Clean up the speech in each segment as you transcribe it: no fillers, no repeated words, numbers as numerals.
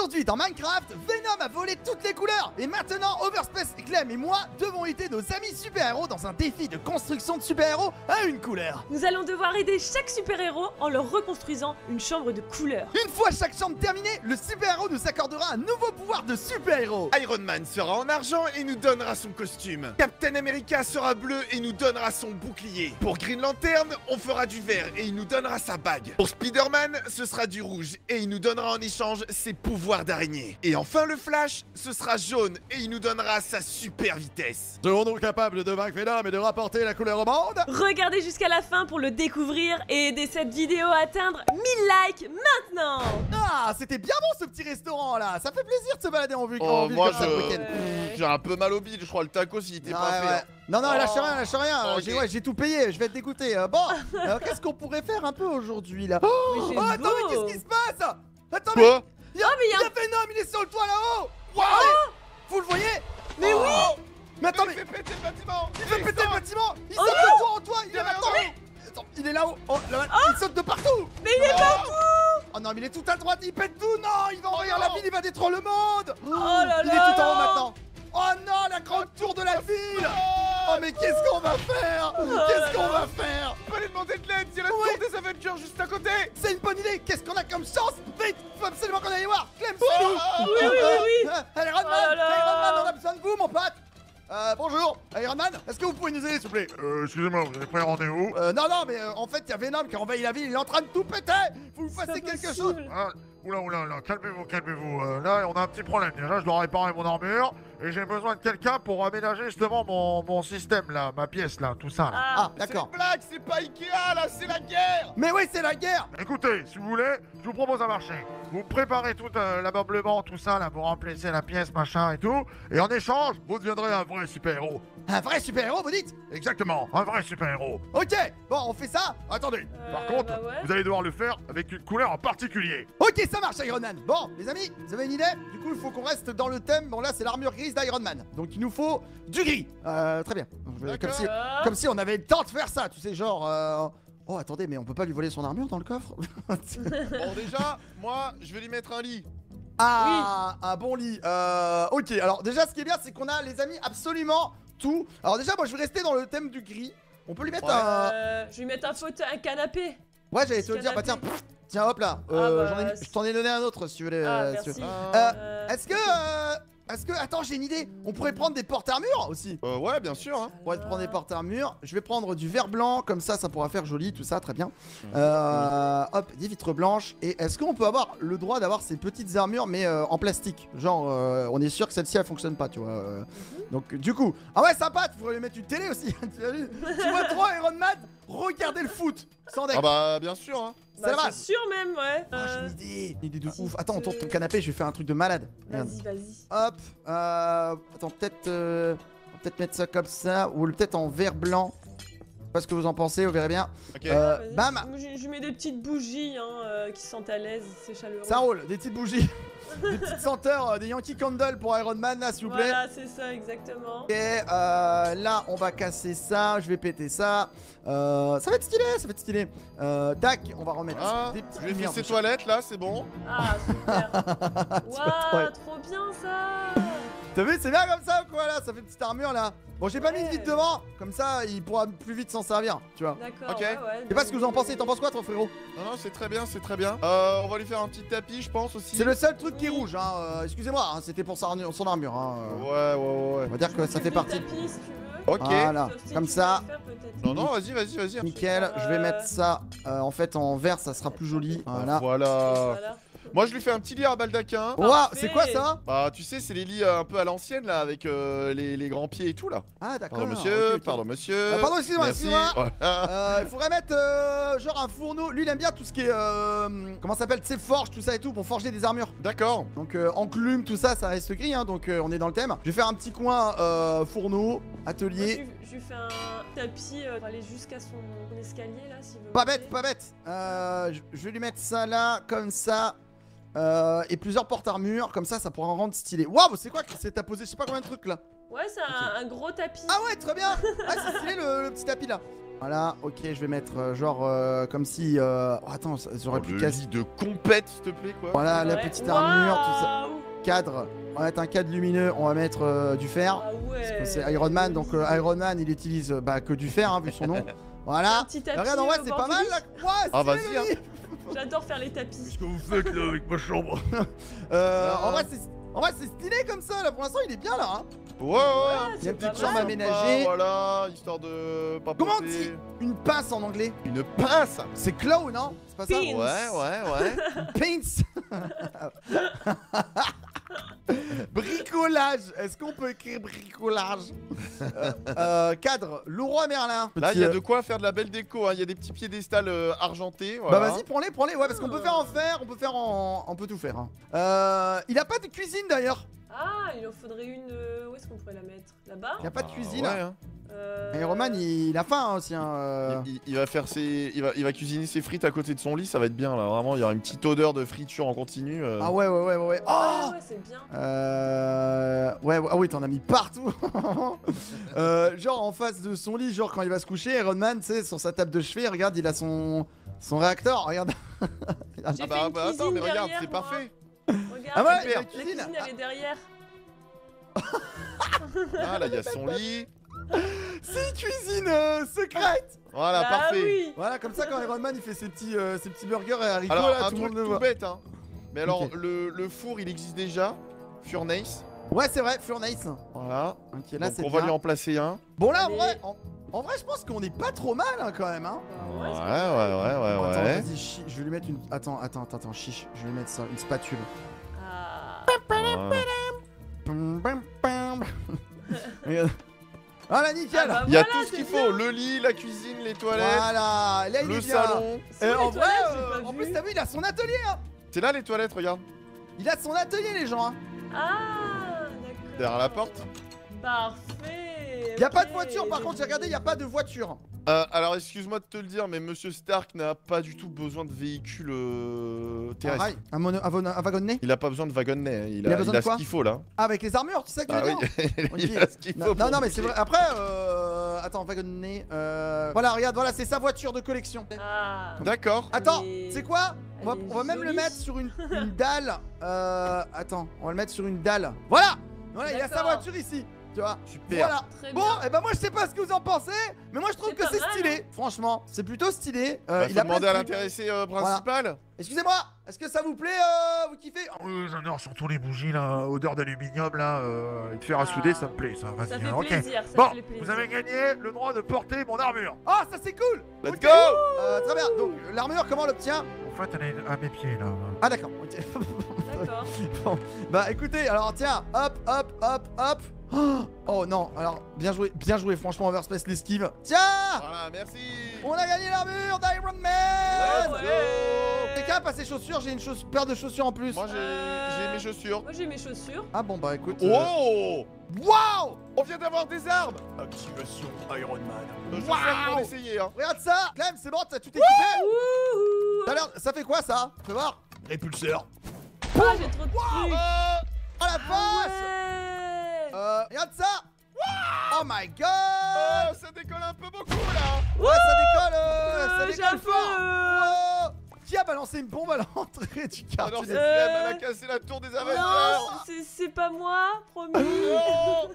Aujourd'hui dans Minecraft, Venom a volé toutes les couleurs. Et maintenant, Overspace, Clem et moi devons aider nos amis super-héros dans un défi de construction de super-héros à une couleur. Nous allons devoir aider chaque super-héros en leur reconstruisant une chambre de couleur. Une fois chaque chambre terminée, le super-héros nous accordera un nouveau pouvoir de super-héros. Iron Man sera en argent et nous donnera son costume. Captain America sera bleu et nous donnera son bouclier. Pour Green Lantern, on fera du vert et il nous donnera sa bague. Pour Spider-Man, ce sera du rouge et il nous donnera en échange ses pouvoirs d'araignée. Et enfin le Flash, ce sera jaune et il nous donnera sa super vitesse. Serons-nous capables de vaincre Venom et de rapporter la couleur au monde? Regardez jusqu'à la fin pour le découvrir et aider cette vidéo à atteindre 1000 likes maintenant. Ah, c'était bien bon ce petit restaurant là. Ça fait plaisir de se balader en vue. Oh, ville moi comme ça le week-end. j'ai un peu mal au bide, je crois le taco il était pas fait. Ouais. Hein. Non, lâche rien, lâche rien. Ok. J'ai tout payé, je vais être dégoûté. Bon, qu'est-ce qu'on pourrait faire un peu aujourd'hui là? Mais Oh, c'est attends, beau. mais qu'est-ce qui se passe? Attends, Quoi? il y a Venom, il est sur le toit là-haut. Vous le voyez? Mais oui. Mais attends, Il fait péter le bâtiment. il fait péter le bâtiment. Il saute de toit en toit. Il est attends, il est là-haut. Oh, là, il saute de partout. Mais il est partout. Oh non, mais il est tout à droite, il pète tout. Non, il va envahir la ville, il va détruire le monde. Oh là Il est là. tout en haut maintenant. Oh non, la grande tour de la ville. Oh mais qu'est-ce qu'on va faire? Qu'est-ce qu'on va faire? On peut aller demander de l'aide, il y a la tour des Avengers juste à côté. C'est une bonne idée. Qu'est-ce qu'on a comme chance? Vite, faut absolument qu'on aille voir. Clem, Oh, c'est nous. oui. Iron Man, Oh là là. Iron Man, on a besoin de vous, mon pote. Bonjour, Iron Man, est-ce que vous pouvez nous aider, s'il vous plaît? Excusez-moi, vous avez pris rendez-vous? Non, mais en fait, il y a Venom qui a envahi la ville, il est en train de tout péter. Faut vous fassiez quelque chose. Ah, oula, calmez-vous. Là, on a un petit problème. Déjà, je dois réparer mon armure et j'ai besoin de quelqu'un pour aménager justement mon système là, ma pièce là, tout ça là. Ah, C'est d'accord. une blague, c'est pas Ikea là, c'est la guerre. Mais oui, c'est la guerre. Écoutez, si vous voulez, je vous propose un marché. Vous préparez tout l'ameublement, tout ça là, vous remplissez la pièce, machin et tout, et en échange, vous deviendrez un vrai super-héros. Un vrai super-héros, vous dites? Exactement, un vrai super-héros. Ok, bon, on fait ça. Attendez. Par contre, bah ouais. vous allez devoir le faire avec une couleur en particulier. Ok, ça marche, Iron Man. Bon, les amis, vous avez une idée? Du coup, il faut qu'on reste dans le thème. Bon, là, c'est l'armure grise d'Iron Man. Donc, il nous faut du gris. Très bien. Comme si on avait le temps de faire ça, tu sais, genre... Oh, attendez, mais on peut pas lui voler son armure dans le coffre? Bon déjà, moi je vais lui mettre un lit. Ah, un bon lit. Ok, alors déjà, ce qui est bien, c'est qu'on a, les amis, absolument tout. Alors déjà, moi, je vais rester dans le thème du gris. On peut lui mettre un... Je vais mettre un fauteuil, un canapé. Ouais, j'allais te le dire. Bah tiens, tiens, hop là. Je t'en ai donné un autre, si tu veux. Merci. Si tu veux. Est-ce que... Attends, j'ai une idée. On pourrait prendre des porte-armures aussi. Ouais, bien sûr. Hein. On pourrait prendre des porte-armures. Je vais prendre du verre blanc, comme ça pourra faire joli, tout ça, très bien. Hop, des vitres blanches. Et est-ce qu'on peut avoir le droit d'avoir ces petites armures, mais en plastique? Genre, on est sûr que celle-ci, elle fonctionne pas, tu vois. Donc, du coup... Ah ouais, sympa, tu pourrais lui mettre une télé aussi. Tu as vu? Tu vois trop Iron Man regarder le foot, sans deck. Ah bah bien sûr. Hein. C'est la Bah, base. c'est sûr même, ouais. Oh, j'ai une idée de ouf. Attends, on tourne ton canapé, je vais faire un truc de malade. Regarde. Vas-y. Hop, attends, peut-être mettre ça comme ça, ou peut-être en vert blanc. Je sais pas ce que vous en pensez, vous verrez bien. Ok. Vas-y. Bam. Je mets des petites bougies qui sentent à l'aise, c'est chaleureux. Ça roule, des petites bougies. Des petites senteurs, des Yankee Candle pour Iron Man, là, s'il vous plaît. Voilà, c'est ça, exactement. Ok, là, on va casser ça, je vais péter ça. Ça va être stylé, tac, on va remettre Ah, des petites je vais lumières faire ses dessus. toilettes là, c'est bon. Ah, super. Ouais. Waouh, trop bien ça. T'as vu, c'est bien comme ça ou quoi là? Ça fait une petite armure là. Bon, j'ai pas mis de Ouais. vide devant, comme ça il pourra plus vite s'en servir, tu vois. D'accord, Ok. ouais. Je sais pas ce que vous en pensez, t'en penses quoi toi frérot? Non, c'est très bien, c'est très bien. On va lui faire un petit tapis, je pense aussi. C'est le seul truc qui est rouge, hein. Excusez-moi, hein, c'était pour son armure, hein. Ouais. On va dire que ça fait partie. Tapis, si tu veux. Ok. Voilà, Sauf si comme tu ça. veux le faire, peut-être. Non, vas-y. Nickel, je vais mettre ça en fait en vert, ça sera plus joli. Voilà. Voilà. Moi, je lui fais un petit lit à baldaquin. Ouah, c'est quoi ça? Bah, tu sais, c'est les lits un peu à l'ancienne là, avec les grands pieds et tout là. Ah d'accord. Pardon, monsieur. ok, ok. Pardon, monsieur. Pardon, excusez-moi, Merci. excusez-moi. Voilà. Il faudrait mettre genre un fourneau. Lui il aime bien tout ce qui est comment ça s'appelle, tu sais, forge, tout ça et tout pour forger des armures. D'accord. Donc enclume, tout ça, ça reste gris, hein, donc on est dans le thème. Je vais faire un petit coin fourneau, atelier. Je lui fais un tapis pour aller jusqu'à son escalier là, s'il veut. Pas monter. bête, pas bête. Je vais lui mettre ça là, comme ça. Et plusieurs porte-armures, comme ça pourra en rendre stylé. Waouh, c'est quoi que c'est? T'as posé je sais pas combien de trucs là. Ouais, c'est un gros tapis. Ah ouais, très bien. Ah, c'est stylé le petit tapis là. Voilà, ok, je vais mettre genre comme si... Oh, attends, j'aurais pu Le casser... lit de compète, s'il te plaît, quoi. Voilà, la Ouais. petite armure, tout ça. Waouh. Cadre, on va mettre un cadre lumineux, on va mettre du fer. Ah ouais. C'est Iron Man, donc Iron Man il utilise que du fer, hein, vu son nom. Voilà. Un petit tapis Regarde, en vrai, au c'est bord pas du mal lit. là. Ouais, Ah, stylé, vas-y, le hein. lit. J'adore faire les tapis. Qu'est-ce que vous faites là avec ma chambre? En vrai, c'est stylé comme ça là. Pour l'instant, il est bien là. Hein. Ouais, ouais. Il y a une c'est pas petite chambre mal. aménagée. Voilà, histoire de pas Comment on porter. dit une pince en anglais? Une pince. C'est claw, non? C'est pas ça? Pince. Ouais. Pince. Bricolage. Est-ce qu'on peut écrire bricolage? Cadre, Leroy Merlin. Là, il y a Petit, de quoi faire de la belle déco. Hein. Il y a des petits piédestals argentés. Bah Voilà. vas-y, prends-les. Ouais, parce qu'on peut faire en fer, on peut faire en... On peut tout faire. Hein. Il a pas de cuisine d'ailleurs. Ah, il en faudrait une. Où est-ce qu'on pourrait la mettre? Là-bas? Il y a pas de cuisine. Ouais, hein. Et Roman, il a faim hein, aussi. Hein, Il va faire il va cuisiner ses frites à côté de son lit, ça va être bien là. Vraiment, il y aura une petite odeur de friture en continu. Ah ouais. Oh Ouais, c'est bien. Ouais, ah oui, t'en as mis partout. Genre en face de son lit, genre quand il va se coucher, Iron Man, tu sais, sur sa table de chevet, regarde, il a son réacteur, regarde. J'ai Ah fait bah, une attends, cuisine mais regarde, derrière, c'est moi. parfait. Regarde, Ah ouais, super. la la cuisine. cuisine elle est derrière. Ah là, il y a son lit. C'est une cuisine secrète. Voilà, Ah parfait. oui. Voilà, comme ça quand Iron Man il fait ses petits burgers et haricots, Alors, là, un tout le monde truc le tout voit. bête, hein. Mais alors, Ok. le four, il existe déjà. Furnace. Ouais, c'est vrai, Furnace. Voilà. Ok, là Donc, c'est on va lui bien. en placer un. Bon là, Allez. en vrai, je pense qu'on est pas trop mal hein, quand même. Hein. Bah ouais, c'est Attends, Ouais. vas-y, je vais lui mettre une. Attends, chiche. Je vais lui mettre ça, une spatule. Ah. Ouais. Pam, pam, pam. Regarde. Voilà, nickel. Ah bah Il y a voilà, tout ce qu'il c'est faut. Le lit, la cuisine, les toilettes, Voilà, là il est le bien. salon. C'est où En les vrai, toilettes, j'ai pas en vu. plus t'as vu, il a son atelier. Hein. C'est là les toilettes, regarde. Il a son atelier, les gens. Hein. Ah, d'accord. Derrière la porte. Parfait. Il y a pas de ok, voiture, par contre, j'ai regardé, il y a pas de voiture. Alors, excuse-moi de te le dire, mais Monsieur Stark n'a pas du tout besoin de véhicule terrestre. Pareil, un wagonnet. Il a pas besoin de wagonnet. Il a a, besoin il de a quoi ce qu'il faut là. Ah, avec les armures, tu sais que tu Ah veux oui, dire. il Ok. a ce qu'il faut. Non, pour mais c'est bouger. vrai. Après, attends, wagonnet. Voilà, regarde, voilà, c'est sa voiture de collection. Ah. D'accord. Attends, Mais- c'est quoi Elle on est va même le jolie. mettre sur une dalle. Attends, on va le mettre sur une dalle. Voilà. Voilà, il y a sa D'accord. voiture ici. Tu vois. Super. Voilà. Très Bon, bien. et ben moi je sais pas ce que vous en pensez, mais moi je trouve C'est que pas c'est mal, stylé. Franchement, c'est plutôt stylé. Bah, Il faut a plein demander de à trucs. l'intéressé principal. Excusez-moi, est-ce que ça vous plaît Vous kiffez Oui, j'adore surtout les bougies là, odeur d'aluminium là, et de fer à souder, ça me plaît, ça. Ça Vas-y, fait hein, ok. plaisir, ça Bon, fait plaisir. vous avez gagné le droit de porter mon armure. Ah, ça c'est cool. Let's Ok. go. Très bien. Donc l'armure, comment on l'obtient? En fait, elle est à mes pieds là. Ah d'accord. Ok. D'accord. Bon, bah écoutez, alors tiens, hop. Oh non, alors bien joué, franchement, Overspace l'esquive. Tiens, Voilà, merci. on a gagné l'armure d'Iron Man. Let's Ouais. go. Quelqu'un a pas ses chaussures, j'ai une paire de chaussures en plus. Moi j'ai mes chaussures. Moi j'ai mes chaussures. Ah bon bah écoute. Oh. Waouh. On vient d'avoir des armes. Activation Iron Man. Je vais Waouh. faire pour essayer. Hein. Regarde ça. Clem, c'est bon, t'as tout équipé. Wouhou. Tout à l'heure, ça fait quoi ça? Fais voir. Répulseur. Ah, j'ai trop de trucs. Oh la Ah vache. ouais. Regarde ça. Oh my god. Oh, ça décolle un peu beaucoup là. Ouais, ça décolle j'ai un fort. peu. Oh. Qui a balancé une bombe à l'entrée du Ah non, quartier? c'est Flemme, elle a cassé la tour des Avengers. Non, c'est pas moi, promis. Oh.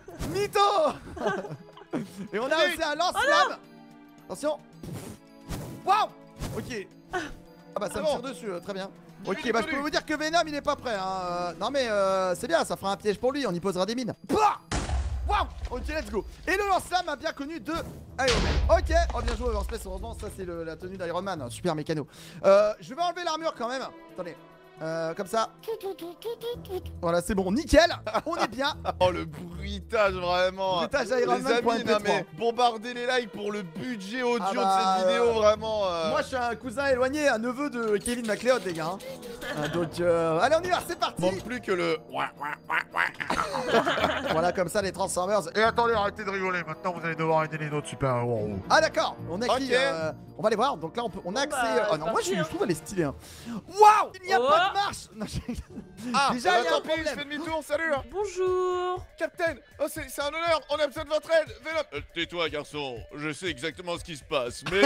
Mytho. Et on a aussi un lance-flamme. Attention. Waouh. Ok. Ah bah ça me bon. tire dessus, très bien. J'ai Ok, vu bah les je peux connus. vous dire que Venom il est pas prêt. Hein. Non mais c'est bien, ça fera un piège pour lui, on y posera des mines. Pouah. Waouh. Ok, let's go. Et le lance-flamme a bien connu de Iron Man. Ok, oh bien joué Overspace, heureusement ça c'est la tenue d'Iron Man, hein, super mécano. Je vais enlever l'armure quand même. Attendez. Comme ça. Voilà, c'est bon, nickel. On est bien. Oh le bruitage vraiment. Bruitage Iron Les Man pour amis, MP3. non mais bombardez les likes pour le budget audio Ah bah, de cette vidéo vraiment. Moi je suis un cousin éloigné, un neveu de Kevin MacLeod les gars. Hein. Donc allez on y va, c'est parti. manque plus que le. Voilà, comme ça, les Transformers. Et attendez, arrêtez de rigoler. Maintenant, vous allez devoir aider les autres super-héros. Ah, d'accord. On a qui Ok. on va les voir. Donc là, on a accès. bah, Oh non, moi, parti, je hein. trouve elle est stylée. Hein. Waouh, il n'y a Oh. pas de marche. Non, Ah, Déjà, il y a un tant pis, je problème. fais demi-tour, salut hein. Bonjour. Capitaine, oh, c'est un honneur, on a besoin de votre aide. Venom. Tais-toi, garçon, je sais exactement ce qui se passe, mais...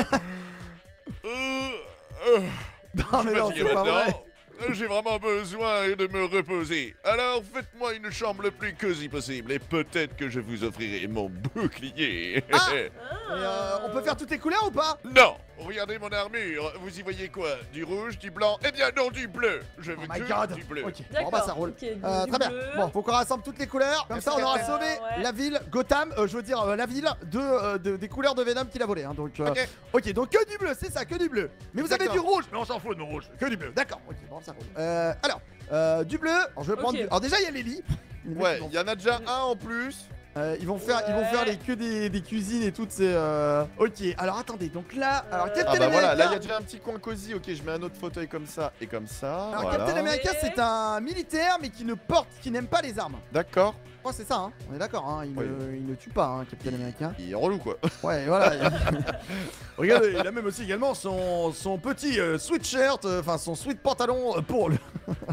Non, mais non, fatigué c'est pas maintenant. vrai. J'ai vraiment besoin de me reposer. Alors faites-moi une chambre le plus cosy possible et peut-être que je vous offrirai mon bouclier. Ah. Et, on peut faire toutes les couleurs ou pas? Non, regardez mon armure. Vous y voyez quoi? Du rouge, du blanc? Eh bien non, du bleu. Je Oh veux my que god. du bleu. Ok, bon D'accord. bah ça roule. Ok, du Très bien. bleu. Bon, faut qu'on rassemble toutes les couleurs. Comme ça, on aura sauvé Ouais. la ville Gotham. Je veux dire la ville des couleurs de Venom qu'il a volé. Hein, donc, Ok. ok, donc que du bleu, c'est ça, que du bleu. Mais vous avez D'accord. du rouge. Mais on s'en fout de nos rouges. Que du bleu. D'accord. Ok, bon ça roule. Alors, du bleu. Alors, je vais prendre. Ok. Alors déjà, il y a les lits. Les mecs, Ouais, ils vont- il y en a déjà un en plus. ils vont faire que des cuisines et toutes ces. Ok. Alors attendez. Donc là, alors Captain Ah bah voilà, là il y America. a déjà un petit coin cosy. Ok, je mets un autre fauteuil comme ça et comme ça. Alors Voilà. Captain America, Ouais. c'est un militaire mais qui n'aime pas les armes. D'accord. Oh, c'est ça. Hein. On est d'accord. Hein. Il ne tue pas, hein, Captain America. Il est relou quoi. Ouais, voilà. Regardez, il a même aussi également son petit sweatshirt, enfin son sweat pantalon pour le.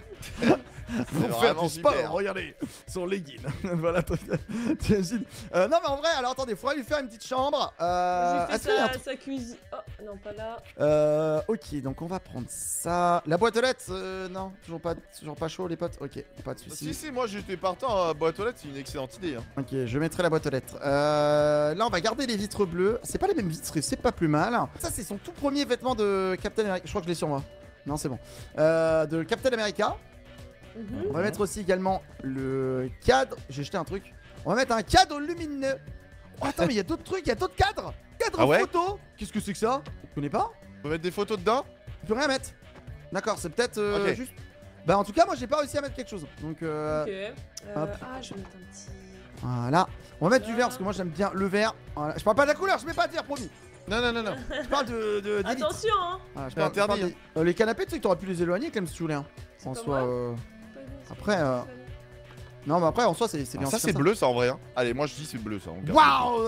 Pour faire vraiment du sport, super. regardez, son legging. Voilà, t'imagines. Non, mais en vrai, alors attendez, faudrait lui faire une petite chambre. J'ai est-ce fait qu'il y a un sa cuisine. Oh, non, pas là. ok, donc on va prendre ça. La boîte aux lettres, non, toujours pas chaud, les potes. Ok, pas de soucis. Si, moi j'étais partant. Boîte aux lettres, c'est une excellente idée. Hein. Ok, je mettrai la boîte aux lettres. Là, on va garder les vitres bleues. C'est pas les mêmes vitres, c'est pas plus mal. Ça, c'est son tout premier vêtement de Captain America. Je crois que je l'ai sur moi. Non, c'est bon. De Captain America. Mhm. On va mettre aussi également le cadre. J'ai jeté un truc. On va mettre un cadre lumineux. Oh, attends, mais il y a d'autres trucs, il y a d'autres cadres. Cadre Ah ouais photo. Qu'est-ce que c'est que ça? Tu connais pas? On peut mettre des photos dedans. Tu peux rien mettre. D'accord, c'est peut-être Ok. juste. Bah, en tout cas, moi, j'ai pas réussi à mettre quelque chose. Donc, Ok. hop. Ah, je vais mettre un petit. voilà. On va mettre du vert parce que moi, j'aime bien le vert. Voilà. Je parle pas de la couleur, je mets pas de vert, promis. Non, non, non, non. Je parle des litres. Attention, hein. Voilà, je C'est parle- je interdit, parle des- les canapés, tu sais que t'aurais pu les éloigner, Clem, si tu voulais. Hein. En pas soi, moi. Après, non, mais après, en soi, c'est bien. Alors ça aussi c'est comme bleu ça en vrai. Hein. Allez, moi je dis c'est bleu ça. on garde. Waouh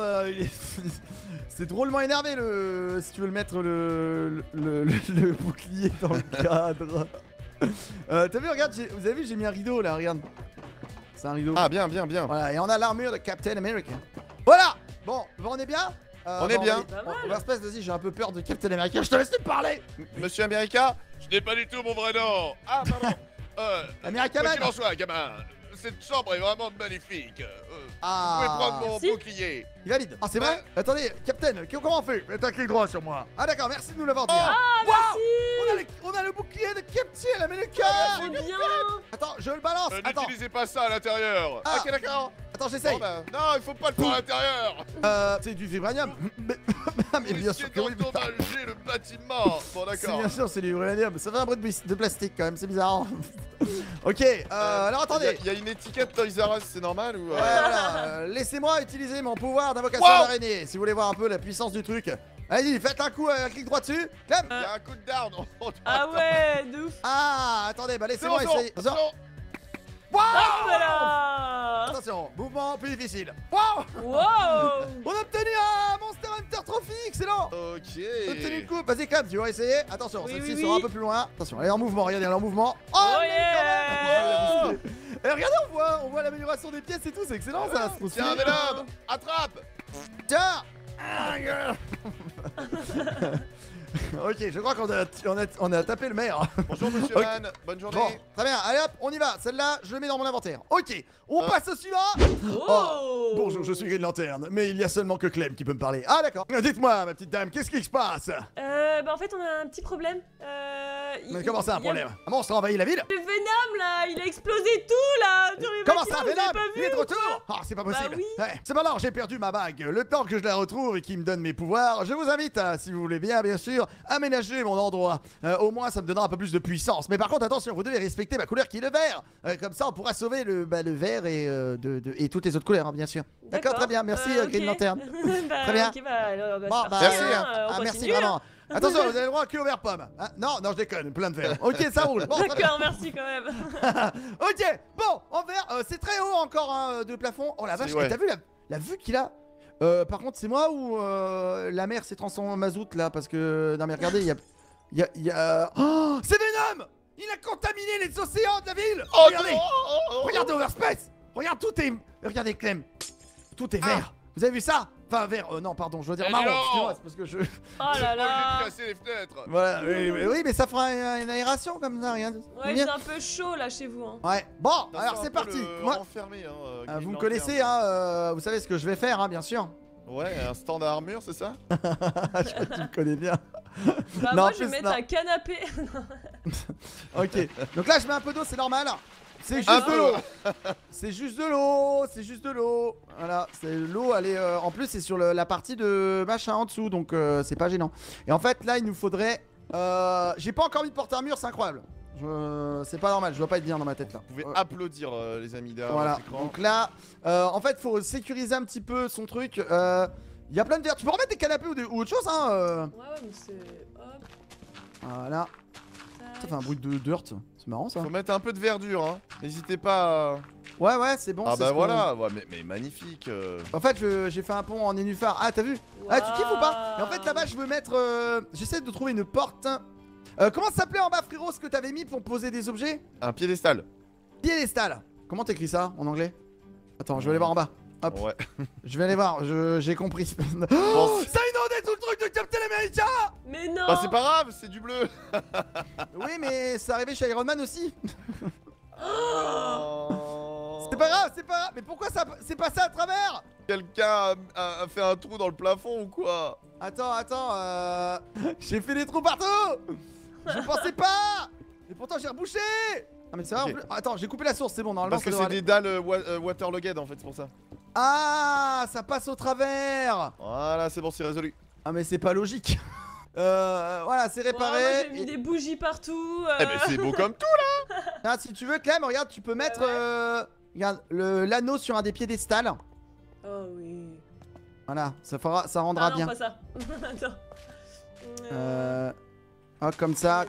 C'est drôlement énervé le. Si tu veux le mettre le bouclier dans le cadre. T'as vu, regarde, vous avez vu, j'ai mis un rideau là, regarde. C'est un rideau. Ah bien, bien, bien. Voilà, et on a l'armure de Captain America. Voilà. Bon, on est bien. On est bien. Pas On mal. va se passer, vas-y, j'ai un peu peur de Captain America. Je te laisse te parler. Monsieur America, je n'ai pas du tout mon vrai nom. Ah pardon. America Quoi Man. qu'il en soit, gamin, cette chambre est vraiment magnifique. Vous Ah. pouvez prendre mon Merci. bouclier. Il valide. Ah, c'est vrai. Attendez, Captain, comment on fait? Mets un clic droit sur moi. Ah d'accord, merci de nous l'avoir dit. Oh. hein. Merci. On a le bouclier de Captain America. Trop bien. Attends, je le balance. Attends, N'utilisez pas ça à l'intérieur. Ah. Ok, d'accord. attends, j'essaye. Bon, bah, non, il faut pas le faire à l'intérieur. C'est du vibranium. Mais bien sûr que oui. mais- d'endommager le bâtiment. Bon, C'est d'accord. bien sûr, c'est du vibranium. Ça fait un bruit de plastique quand même, c'est bizarre. Ok, alors attendez. Il y a une étiquette Toys R Us, c'est normal ou Ouais, voilà, laissez-moi utiliser mon pouvoir d'invocation Wow. d'araignée si vous voulez voir un peu la puissance du truc. Allez-y, faites un coup, un clic droit dessus. Clem. Il y a un coup de down. Ah ouais, de ouf. Ah, attendez, bah C'est bon, laissez-moi c'est bon. essayer. Attention. Hop là. Attention, mouvement plus difficile. Wow. Wow. On a obtenu un Monster Hunter Trophy, excellent. On a obtenu une Ok. coupe, vas-y Clem, tu vas essayer. Attention, Oui, celle-ci oui, sera oui. un peu plus loin. Attention, elle est en mouvement, regardez, elle est en mouvement. Oh mais yeah. quand même. Et regardez, on voit l'amélioration des pièces et tout, c'est excellent ça. c'est trop stylé. Tiens, Venom, attrape. Tiens. Ok, je crois qu'on a tapé le maire. Bonjour Monsieur Ok. Man, bonne journée. Bon, très bien, allez hop, on y va. Celle-là, je le mets dans mon inventaire. Ok, on passe au suivant. Oh. Bonjour, je suis Green Lantern, mais il y a seulement que Clem qui peut me parler. Ah d'accord. Dites-moi, ma petite dame, qu'est-ce qui se passe? Bah en fait on a un petit problème. Mais comment ça, un il y a- problème? Un monstre a envahi la ville? Le Venom là, il a explosé tout là. Sur les Comment bâtiments, ça, vous avez Venom? pas Il vu est de ou retour? quoi? Ah, c'est pas possible. Bah oui. Ouais. C'est maintenant, j'ai perdu ma bague. Le temps que je la retrouve et qu'il me donne mes pouvoirs, je vous invite, si vous voulez bien sûr, à aménager mon endroit. Au moins, ça me donnera un peu plus de puissance. Mais par contre, attention, vous devez respecter ma couleur qui est le vert. Comme ça, on pourra sauver le vert et toutes les autres couleurs, hein, bien sûr. D'accord, très bien. Merci, ok. Green Lantern. Bah, Très bien. Ok, bah, alors, bah, Bon, c'est bah, parti, merci, hein, Ah, on merci continue, vraiment. Attention, vous avez le droit que au vert pomme. Hein, non, non, je déconne, plein de verre. Ok, ça roule. Bon, très bien. D'accord, merci quand même. Ok, bon, en vert, c'est très haut encore hein, de plafond. Oh la vache, ouais. t'as vu la vue qu'il a? Par contre, c'est moi ou la mer s'est transformée en mazout là? Parce que. Non, mais regardez, il y a. Oh, c'est Venom! Il a contaminé les océans de la ville! Oh Regardez! non. Regardez Overspace! Regarde, tout est. Regardez Clem! Tout est vert! Vous avez vu ça? Enfin, vert, non, pardon, je veux dire Mais marron, non. excusez-moi, c'est parce que je. Oh là là. J'ai cassé les fenêtres. Voilà, oui, mais ça fera une aération comme ça, regarde. Ouais, c'est un peu chaud là chez vous. Hein. Ouais, bon, Ça alors sent c'est un peu parti! le Moi, renfermé, hein, vous Green me Lantern. connaissez, hein, vous savez ce que je vais faire, hein, bien sûr. Ouais, un stand à armure, c'est ça? Je crois que tu me connais bien. Bah, Non, en moi je vais plus, mettre non. un canapé. Ok, donc là je mets un peu d'eau, c'est normal. C'est juste Un de peu. l'eau. C'est juste de l'eau, c'est juste de l'eau. Voilà, c'est l'eau, elle est en plus c'est sur la partie de machin en dessous, donc c'est pas gênant. Et en fait là il nous faudrait, j'ai pas encore mis de porte-armure, c'est incroyable. C'est pas normal, je dois pas être bien dans ma tête là. Vous pouvez applaudir, les amis derrière Voilà, votre écran. donc là, en fait faut sécuriser un petit peu son truc. Il y a plein de verres, tu peux remettre des canapés ou autre chose hein. Ouais, mais c'est. Hop. Voilà, ça fait un bruit de dirt, c'est marrant ça. Faut mettre un peu de verdure, hein. N'hésitez pas à... Ouais, c'est bon. Ah c'est bah ce qu'on- voilà, ouais, mais magnifique. En fait, j'ai fait un pont en nénuphar. Ah, t'as vu? Ah, tu kiffes ou pas? Et en fait, là-bas, je veux mettre. J'essaie de trouver une porte. Comment ça s'appelait en bas, frérot, ce que t'avais mis pour poser des objets? Un piédestal. Piédestal. Comment t'écris ça en anglais? Attends, je vais aller voir en bas. Hop, Ouais. je vais aller voir. J'ai compris. Bon, Oh, ça a inondé tout le truc de Captain America! Mais non. bah c'est pas grave, c'est du bleu. Oui, mais ça arrivait chez Iron Man aussi. Oh. C'est pas grave, c'est pas grave. Mais pourquoi ça c'est passé à travers? Quelqu'un a fait un trou dans le plafond ou quoi? Attends. J'ai fait des trous partout! Je pensais pas! Et pourtant j'ai rebouché! Ah mais c'est vrai Ok. en plus. Attends, j'ai coupé la source, c'est bon, normalement Parce que ça c'est devrait des aller. dalles waterlogged en fait, c'est pour ça. Ah, ça passe au travers! Voilà, c'est bon, c'est résolu. Ah mais c'est pas logique. Voilà, c'est Ouais, moi réparé. j'ai mis des bougies partout. Eh ben c'est beau comme tout. Ah, si tu veux Clem, regarde, tu peux mettre ouais. regarde l'anneau sur un des piédestals. Oh oui. Voilà, ça rendra Ah non, bien. pas ça. Attends. Oh, comme ça.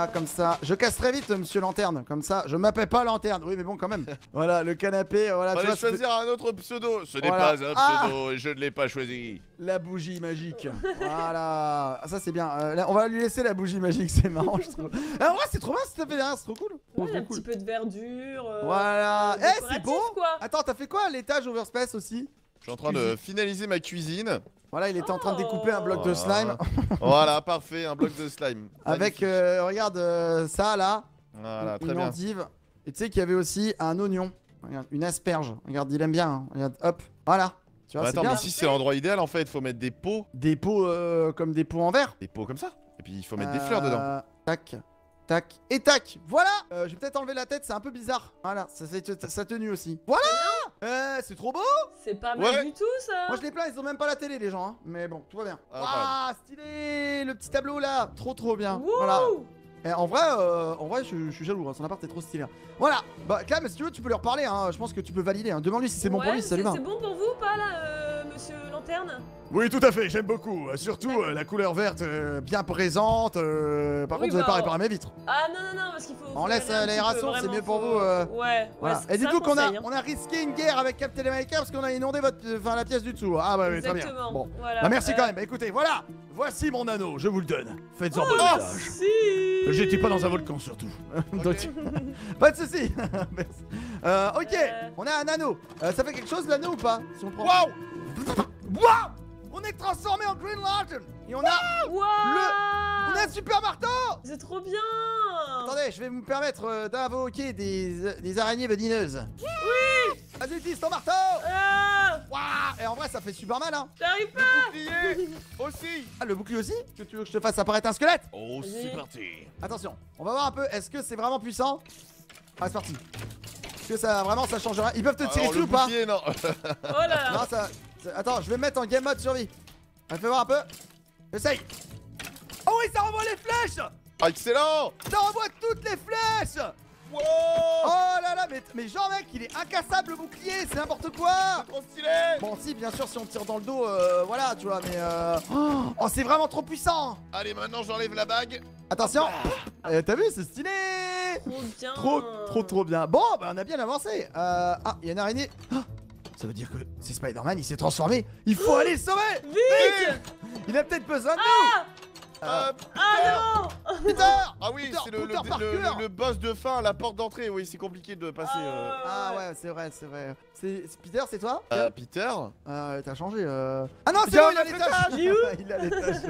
Je casse très vite, monsieur Lanterne. Comme ça, je m'appelle pas Lanterne. Oui, mais bon, quand même. Voilà, le canapé. Voilà, tu Fallait vois, tu peux- choisir un autre pseudo. Ce n'est Voilà. pas un Ah. pseudo et je ne l'ai pas choisi. La bougie magique. Voilà. Ah, ça, c'est bien. Là, on va lui laisser la bougie magique. C'est marrant, je trouve. Ah, ouais, c'est trop bien, ça fait derrière. C'est trop cool. Trop, Ouais, trop un cool. petit peu de verdure. Voilà. Eh, c'est décoratif, beau. quoi. Attends, t'as fait quoi à l'étage Overspace aussi? Je suis en train de finaliser ma cuisine. Voilà, il était en train de découper un bloc de slime. Voilà, parfait, un bloc de slime. Avec, Magnifique. regarde, ça là. Voilà, très Une bien. endive. Et tu sais qu'il y avait aussi un oignon. Regarde, une asperge. Regarde, il aime bien. Hein. Regarde, hop. Voilà. Tu vois, Bah c'est attends, bien. mais si c'est l'endroit idéal en fait, il faut mettre des pots. Des pots comme des pots en verre. Des pots comme ça. Et puis il faut mettre des fleurs dedans. Tac. Tac. Et tac. Voilà. Je vais peut-être enlever la tête, c'est un peu bizarre. Voilà, ça tenue aussi. Voilà. C'est trop beau. C'est pas Ouais. mal du tout ça. Moi je les plains, ils ont même pas la télé les gens. Hein. Mais bon, tout va bien. Ah, Waouh, stylé. Le petit tableau là. Trop bien. Wouh. Voilà. Et en vrai, je suis jaloux, hein, son appart est trop stylé. Voilà, bah Clam, si tu veux, tu peux leur parler, hein. Je pense que tu peux valider. Hein. Demande-lui si c'est bon pour Ouais, lui, si ça lui va. C'est bon pour vous ou pas là, monsieur Lanterne? Oui, tout à fait, j'aime beaucoup. Surtout la couleur verte bien présente. Par Oui, contre, vous n'avez bah, pas réparé mes vitres. Ah non, parce qu'il faut. On laisse l'aération, c'est mieux pour vous. Ouais, Voilà. c'est Et dites-vous ça, qu'on a, conseil, hein. on a risqué une guerre avec Captain America parce qu'on a inondé la pièce du dessous. Ah, bah oui, très bien. Exactement. Bon. Voilà. Bah, merci quand même. Bah, écoutez, voilà. Voici mon anneau, je vous le donne. Faites-en bon Oh, usage. si. J'étais pas dans un volcan surtout. Donc, pas de soucis. Merci. Ok, on a un anneau. Ça fait quelque chose l'anneau ou pas? Si on prend... Waouh. Waouh. On est transformé en Green Lantern. Et on a... Waouh. On a un super marteau. C'est trop bien. Attendez, je vais me permettre d'invoquer des araignées venimeuses. Oui. Vas-y, utilise ton marteau. Waouh. Et en vrai, ça fait super mal, hein. J'arrive pas. Bouclier aussi. Ah, le bouclier aussi? Que tu veux que je te fasse apparaître un squelette? Oh, c'est Vas-y. parti. Attention, on va voir un peu, est-ce que c'est vraiment puissant? Ah, c'est parti. Est-ce que ça, vraiment, ça change rien? Ils peuvent te tirer Alors, dessus le ou pas? bouclier, non. Oh là là. Non, attends, je vais me mettre en game mode survie. Fais voir un peu. Essaye. Oh oui, ça renvoie les flèches. Ah, excellent. Ça renvoie toutes les flèches. Wow. Oh là là, mais genre mec, il est incassable le bouclier, c'est n'importe quoi. Trop stylé. Bon si, bien sûr, si on tire dans le dos, voilà, tu vois, mais oh, c'est vraiment trop puissant. Allez, maintenant j'enlève la bague. Attention. T'as vu, c'est stylé. Trop bien. Trop bien. Bon, bah on a bien avancé. Ah, il y a une araignée. Ah, ça veut dire que c'est Spider-Man, il s'est transformé. Il faut aller le sauver. Vite. Il a peut-être besoin de nous. Ah non. Peter. Ah oui, Peter, c'est Peter Parker. le boss de fin, la porte d'entrée. Oui, c'est compliqué de passer. Ah ouais, c'est vrai. C'est Peter, c'est toi? Peter. T'as changé. Ah non, c'est Peter, bon, il est à il est l'étage. Il est où? Il est à l'étage.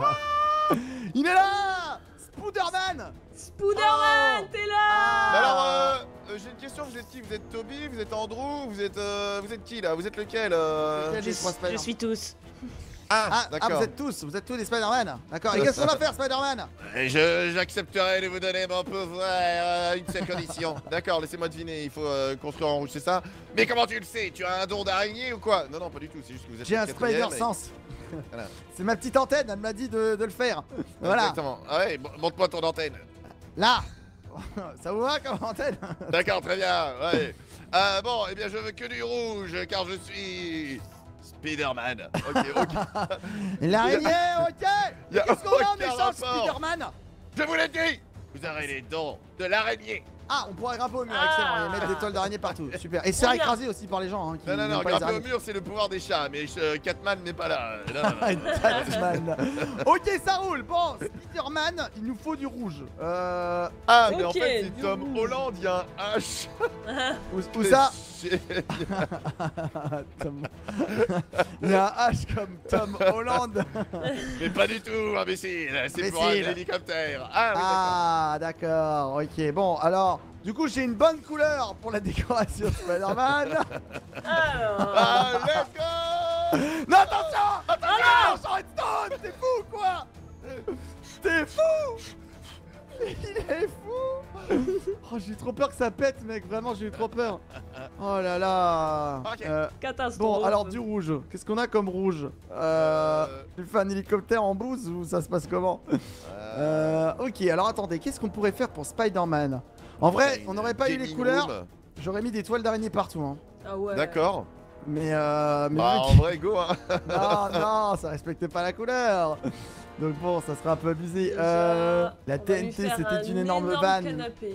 Il est là. Spider-Man. Spider-Man, t'es là. Mais alors, j'ai une question. Vous êtes qui? Vous êtes Toby? Vous êtes Andrew? Vous êtes qui là? Vous êtes lequel? Lequel des trois Spider-Man? Je suis tous. Ah, d'accord. vous êtes tous des Spider-Man. D'accord. Et qu'est-ce qu'on va faire, Spider-Man? J'accepterai de vous donner mon pouvoir à une seule condition. D'accord, laissez-moi deviner, il faut construire en rouge, c'est ça? Mais comment tu le sais? Tu as un don d'araignée ou quoi? Non, pas du tout, c'est juste que vous êtes J'ai le un quatrième Spider-Sense. Voilà. C'est ma petite antenne, elle m'a dit de le faire. Voilà. Exactement. Ah ouais, montre-moi ton antenne. Là. Ça vous va comme antenne? D'accord, très bien, ouais. Bon, eh bien, je veux que du rouge, car je suis... Spider-Man. Ok. L'araignée, ok. Y a Qu'est-ce qu'on a en aucun échange, rapport. Spider-Man? Je vous l'ai dit! Vous aurez les dons de l'araignée. Ah, on pourrait grimper au mur, Ah. excellent, et mettre des toiles d'araignée partout. Super. Et se faire Trop bien. écraser aussi par les gens. Hein, qui Non, n'aiment pas les grimper au araignées. mur, c'est le pouvoir des chats, mais Catman n'est pas là. Batman. Ok, ça roule. Bon, Spider-Man, il nous faut du rouge. Ah, mais en Ok, fait, c'est du Tom rouge. Holland, il y a un H. Où ça? C'est- Tom- Il y a un H comme Tom Holland. Mais pas du tout, imbécile. C'est pour un Imbécile. hélicoptère. Ah, oui, Ah, d'accord. Ok, bon, alors, du coup, j'ai une bonne couleur pour la décoration de Spider-Man. Alors. Ah, let's go. Non, attention! Attention, Redstone! T'es fou, quoi? T'es fou! Il est fou! Oh, j'ai eu trop peur que ça pète, mec. Vraiment, j'ai eu trop peur. Oh là là. Ok. Catastrophe. Bon, alors du rouge. Qu'est-ce qu'on a comme rouge? Tu fais un hélicoptère en bouse ou ça se passe comment? Ok, alors attendez. Qu'est-ce qu'on pourrait faire pour Spider-Man? En vrai, on n'aurait pas eu les Gaming couleurs. room. J'aurais mis des toiles d'araignée partout. Hein. Ah ouais. D'accord. Mais Bah, vu en vrai, go, hein. non, ça respecte pas la couleur. Donc bon, ça serait un peu abusé. Déjà, La on va lui TNT, faire c'était un une énorme énorme vanne. canapé.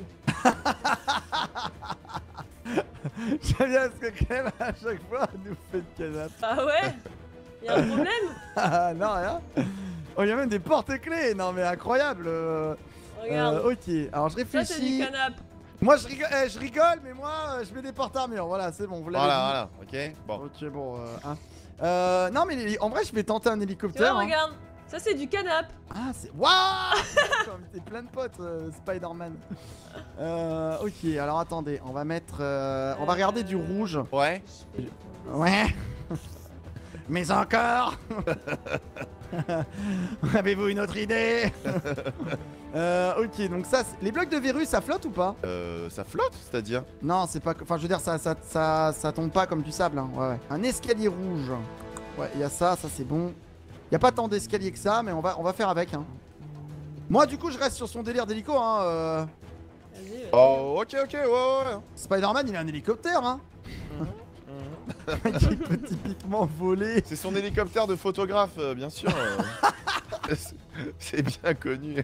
J'aime bien parce que Clem, à chaque fois, nous fait le canapé. Ah ouais. Y'a un problème? Ah non, rien. Oh, il y a même des porte-clés. Non, mais incroyable. Regarde. Ok, alors je Ça c'est réfléchis. du canapé. Moi, je rigole, mais moi, je mets des porte-armures. Voilà, c'est bon, vous l'avez Voilà, ok. Bon. dit. Ok, bon. Non, mais en vrai, je vais tenter un Tu vois, hélicoptère. Hein. regarde. Ça c'est du canapé. Ah, c'est. Waouh. T'es plein de potes, Spider-Man. Ok, alors attendez, on va mettre. On va regarder du rouge. Ouais. Ouais. Mais encore. Avez-vous une autre idée? Ok, donc ça, les blocs de verrues, ça flotte ou pas? Ça flotte, c'est-à-dire? Non, c'est pas. Enfin, je veux dire, ça tombe pas comme du sable. Hein. Ouais. Un escalier rouge. Ouais, il y a ça, ça c'est bon. Il y a pas tant d'escaliers que ça, mais on va faire avec. Hein. Moi, du coup, je reste sur son délire d'hélico. Hein. Vas-y, vas-y. Oh, ok, ouais. Spider-Man, il a un hélicoptère. Hein. Il peut typiquement voler. C'est son hélicoptère de photographe, bien sûr. C'est bien connu.